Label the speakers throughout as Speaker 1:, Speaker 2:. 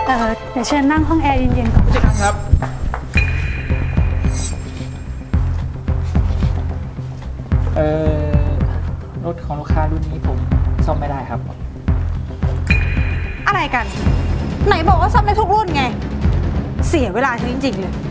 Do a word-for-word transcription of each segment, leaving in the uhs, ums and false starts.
Speaker 1: เออเดี๋ยวเชิญนั่งห้องแอร์เย็นๆก่อน
Speaker 2: ผู้จัดการครับเอ่อรถของลูกค้ารุ่นนี้ผมซ่อมไม่ได้ครับ
Speaker 3: อะไรกันไหนบอกว่าซ่อมได้ทุกรุ่นไงเสียเวลาฉันจริงๆเลย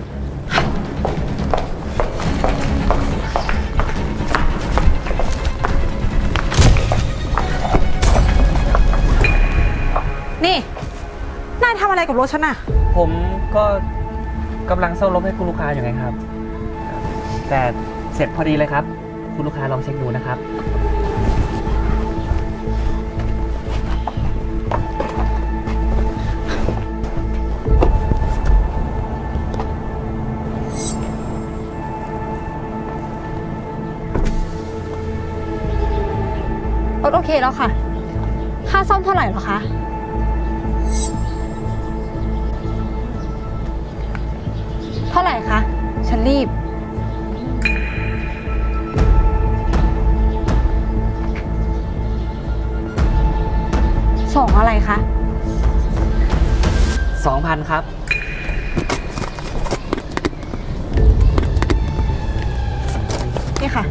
Speaker 3: นี่นายทำอะไรกับรถฉันน่ะ
Speaker 2: ผมก็กำลังซ่อมรถให้คุณลูกค้าอยู่ไงครับแต่เสร็จพอดีเลยครับคุณลูกค้าลองเช็คดูนะครับ
Speaker 4: รถโอเคแล้วค่ะค่าซ่อมเท่าไหร่หรอคะเท่าไหร่คะฉันรีบสองอะไรคะ
Speaker 2: สองพันครับ
Speaker 3: นี่ค่ะ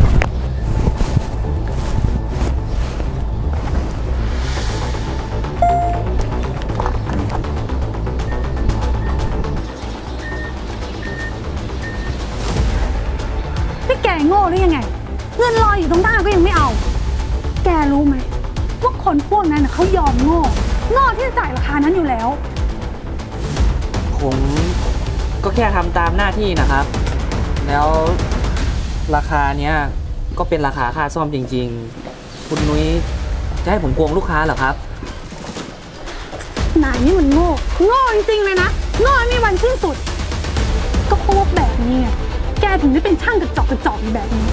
Speaker 1: นี่แกโง่หรือยังไงเงินลอยอยู่ตรงหน้าก็ยังไม่เอาแกรู้ไหมว่าคนพวกนั้นเขายอมโง่โง่ที่จะจ่ายราคานั้นอยู่แล้ว
Speaker 2: ผมก็แค่ทำตามหน้าที่นะครับแล้วราคาเนี้ยก็เป็นราคาค่าซ่อมจริงๆคุณนุ้ยจะให้ผมโกงลูกค้าเหรอครับ
Speaker 1: นายนี่มันโง่โง่จริงๆเลยนะโง่ไม่มีวันสิ้นสุดก็เพราะว่าแบบนี้แกถึงได้เป็นช่างกระจอกกระจอกแบบนี้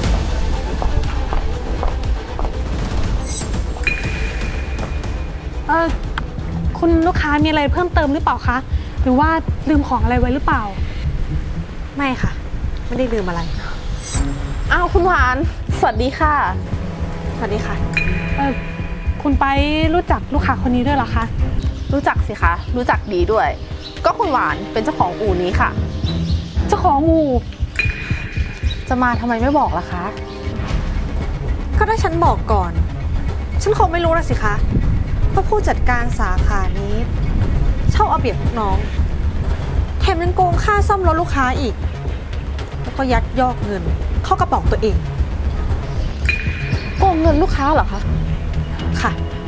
Speaker 1: เออคุณลูกค้ามีอะไรเพิ่มเติมหรือเปล่าคะหรือว่าลืมของอะไรไว้หรือเปล่า
Speaker 3: ไม่ค่ะไม่ได้ลืมอะไร
Speaker 4: อ้าวคุณหวานสวัสดีค่ะ
Speaker 3: สวัสดีค่ะ
Speaker 1: เออคุณไปรู้จักลูกค้าคนนี้ด้วยเหรอคะ
Speaker 4: รู้จักสิคะรู้จักดีด้วยก็คุณหวานเป็นเจ้าของอู่นี้ค่ะ
Speaker 1: เจ้าของอู่
Speaker 4: จะมาทำไมไม่บอกล่ะคะ
Speaker 3: ก็ถ้าฉันบอกก่อนฉันคงไม่รู้นะสิคะว่าผู้จัดการสาขานี้เช่าเอาเปรียบลูกน้องแถมยังโกงค่าซ่อมรถลูกค้าอีกแล้วก็ยัดยอกเงินเข้ากระเป๋าตัวเอง
Speaker 4: โกงเงินลูกค้าเหรอคะ
Speaker 3: ค่ะ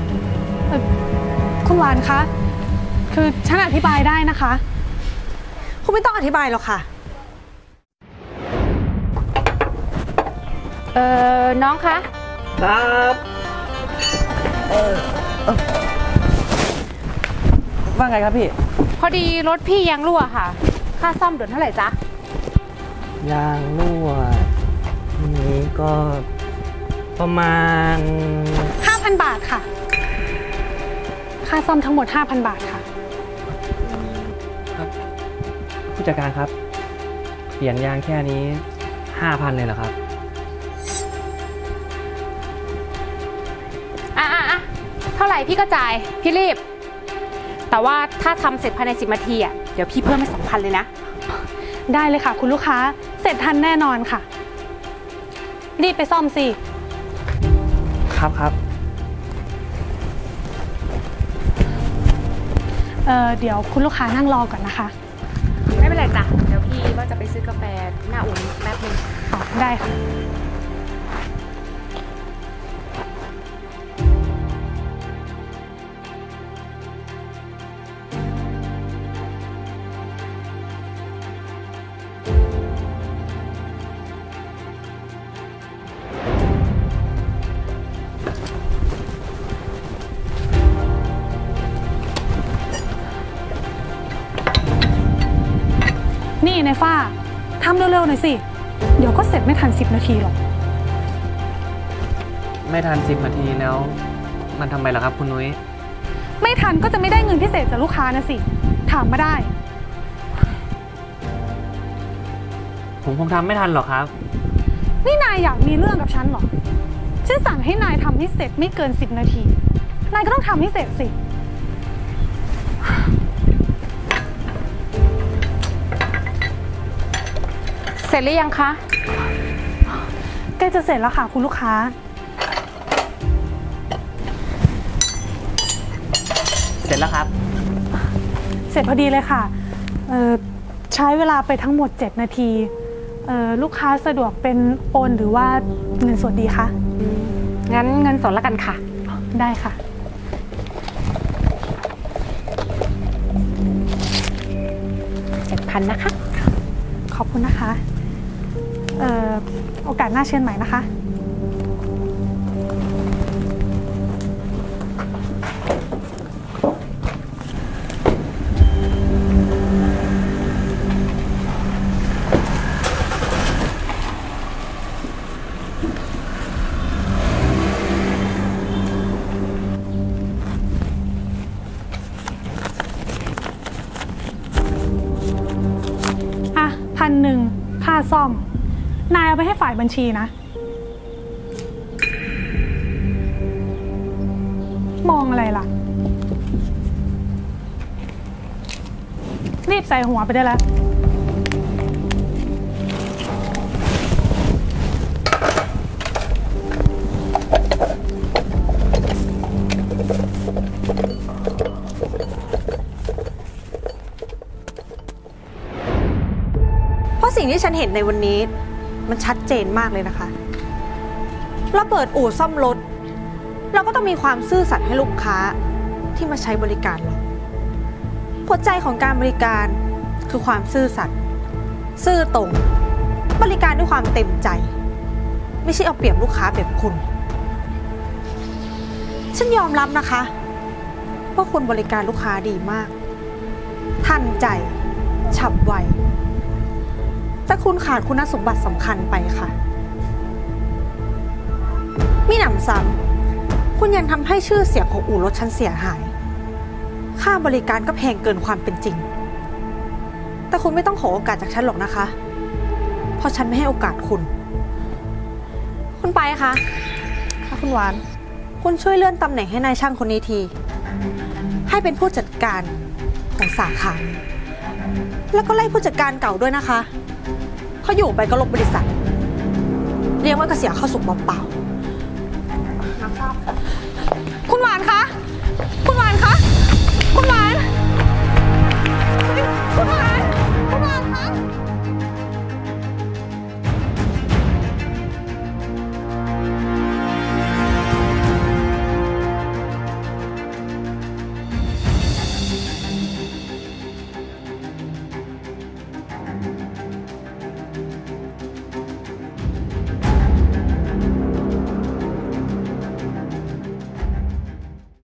Speaker 1: คุณหวานคะคือฉันอธิบายได้นะคะ
Speaker 3: คุณไม่ต้องอธิบายหรอกค่ะ
Speaker 4: เออน้องคะ
Speaker 2: ครับเออว่าไงครับพี่
Speaker 4: พอดีรถพี่ยางรั่วค่ะค่าซ่อมเดือนเท่าไหร่จ๊ะ
Speaker 2: ยางรั่วนี้ก็ประมาณ
Speaker 1: ห้าพัน บาทค่ะค่าซ่อมทั้งหมด ห้าพัน บาทค่ะ
Speaker 2: ครับผู้จัดการครับเปลี่ยนยางแค่นี้ ห้าพัน เลยเหรอครับ
Speaker 4: อ่ะอ่ะอ่ะเท่าไหร่พี่ก็จ่ายพี่รีบแต่ว่าถ้าทำเสร็จภายในสิบนาทีอ่ะเดี๋ยวพี่เพิ่มให้สองพันเลยนะ
Speaker 1: ได้เลยค่ะคุณลูกค้าเสร็จทันแน่นอนค่ะรีบไปซ่อมสิ
Speaker 2: ครับครับ
Speaker 1: เอ่อเดี๋ยวคุณลูกค้านั่งรอก่อนนะคะ
Speaker 4: ไม่เป็นไรจ้ะเดี๋ยวพี่ว่าจะไปซื้อกาแฟหน้าอุ่นแป๊บนึง
Speaker 1: อ๋อได้ค่ะนี่นายฟ้าทำเร็วๆหน่อยสิเดี๋ยวก็เสร็จไม่ทันสิบนาทีหรอก
Speaker 2: ไม่ทันสิบนาทีแล้วมันทำไมล่ะครับคุณนุ้ย
Speaker 1: ไม่ทันก็จะไม่ได้เงินพิเศษจากลูกค้านะสิถามมาได้
Speaker 2: ผมคงทำไม่ทันหรอกครับ
Speaker 1: นี่นายอยากมีเรื่องกับฉันหรอฉันสั่งให้นายทำให้เสร็จไม่เกินสิบนาทีนายก็ต้องทำให้เสร็จสิ
Speaker 4: ร็จหรือยังคะ
Speaker 1: ใกล้จะเสร็จแล้วค่ะคุณลูกค้า
Speaker 2: เสร็จแล้วครับ
Speaker 1: เสร็จพอดีเลยค่ะเอ่อใช้เวลาไปทั้งหมดเจ็ดนาทีเอ่อลูกค้าสะดวกเป็นโอนหรือว่าเงินสดดีคะ
Speaker 4: งั้นเงินสดแล้วกันค่ะ
Speaker 1: ได้ค่ะ
Speaker 4: เจ็ดพันนะคะ
Speaker 1: ขอบคุณนะคะเอ่อโอกาสหน้าเชิญใหม่นะคะ อ่ะพันหนึ่งค่าซ่อม นายเอาไปให้ฝ่ายบัญชีนะ มองอะไรล่ะ รีบใส่หัวไปได้แล้ว
Speaker 3: เพราะสิ่งที่ฉันเห็นในวันนี้มันชัดเจนมากเลยนะคะเราเปิดอู่ซ่อมรถเราก็ต้องมีความซื่อสัตย์ให้ลูกค้าที่มาใช้บริการเราหัวใจของการบริการคือความซื่อสัตย์ซื่อตรงบริการด้วยความเต็มใจไม่ใช่เอาเปรียบลูกค้าแบบคุณฉันยอมรับนะคะว่าคุณบริการลูกค้าดีมากทันใจฉับไวแต่คุณขาดคุณสมบัติสำคัญไปค่ะมีหนำซ้ำคุณยังทำให้ชื่อเสียงของอู่รถฉันเสียหายค่าบริการก็แพงเกินความเป็นจริงแต่คุณไม่ต้องขอโอกาสจากฉันหรอกนะคะเพราะฉันไม่ให้โอกาสคุณคุณไปคะค่ะคุณหวานคุณช่วยเลื่อนตำแหน่งให้นายช่างคนนี้ทีให้เป็นผู้จัดการของสาขานี้แล้วก็ไล่ผู้จัดการเก่าด้วยนะคะเขาอยู่ไปก็ลบบริษัทเรียกว่าก็เสียเข้าสุกเปล่าๆคุณหวานคะ